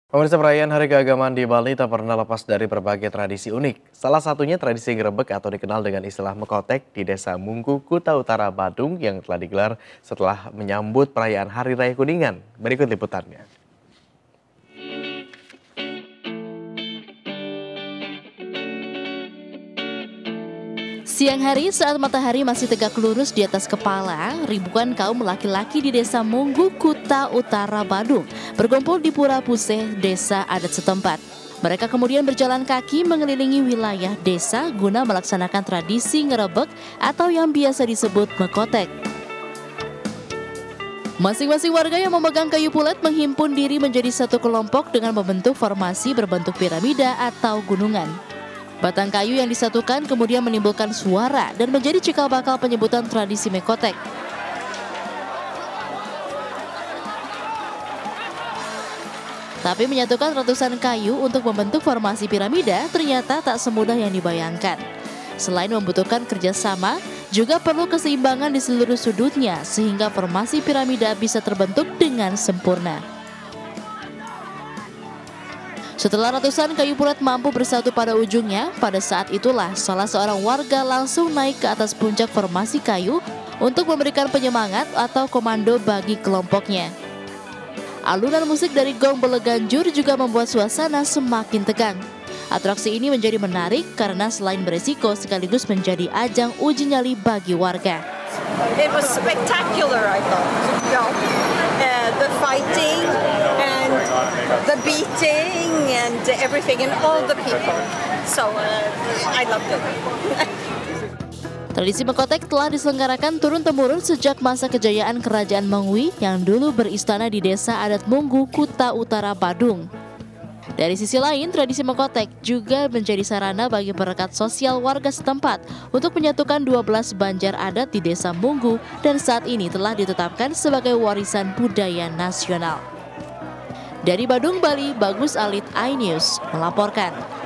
Pemirsa, perayaan Hari Keagamaan di Bali tak pernah lepas dari berbagai tradisi unik. Salah satunya tradisi grebek atau dikenal dengan istilah mekotek di Desa Munggu, Kuta Utara, Badung yang telah digelar setelah menyambut perayaan Hari Raya Kuningan. Berikut liputannya. Siang hari saat matahari masih tegak lurus di atas kepala, ribuan kaum laki-laki di Desa Munggu, Kuta Utara, Badung berkumpul di Pura Puseh, desa adat setempat. Mereka kemudian berjalan kaki mengelilingi wilayah desa guna melaksanakan tradisi ngerebek atau yang biasa disebut mekotek. Masing-masing warga yang memegang kayu pulet menghimpun diri menjadi satu kelompok dengan membentuk formasi berbentuk piramida atau gunungan. Batang kayu yang disatukan kemudian menimbulkan suara dan menjadi cikal bakal penyebutan tradisi mekotek. Tapi menyatukan ratusan kayu untuk membentuk formasi piramida ternyata tak semudah yang dibayangkan. Selain membutuhkan kerjasama, juga perlu keseimbangan di seluruh sudutnya sehingga formasi piramida bisa terbentuk dengan sempurna. Setelah ratusan kayu pulet mampu bersatu pada ujungnya, pada saat itulah salah seorang warga langsung naik ke atas puncak formasi kayu untuk memberikan penyemangat atau komando bagi kelompoknya. Alunan musik dari gong beleganjur juga membuat suasana semakin tegang. Atraksi ini menjadi menarik karena selain beresiko sekaligus menjadi ajang uji nyali bagi warga. It was spectacular, I thought. The fighting and the beating and everything and all the people. So I loved it. Tradisi mekotek telah diselenggarakan turun-temurun sejak masa kejayaan Kerajaan Mengwi yang dulu beristana di Desa Adat Munggu, Kuta Utara, Badung. Dari sisi lain, tradisi mekotek juga menjadi sarana bagi perekat sosial warga setempat untuk menyatukan 12 banjar adat di Desa Munggu dan saat ini telah ditetapkan sebagai warisan budaya nasional. Dari Badung, Bali, Bagus Alit, iNews melaporkan.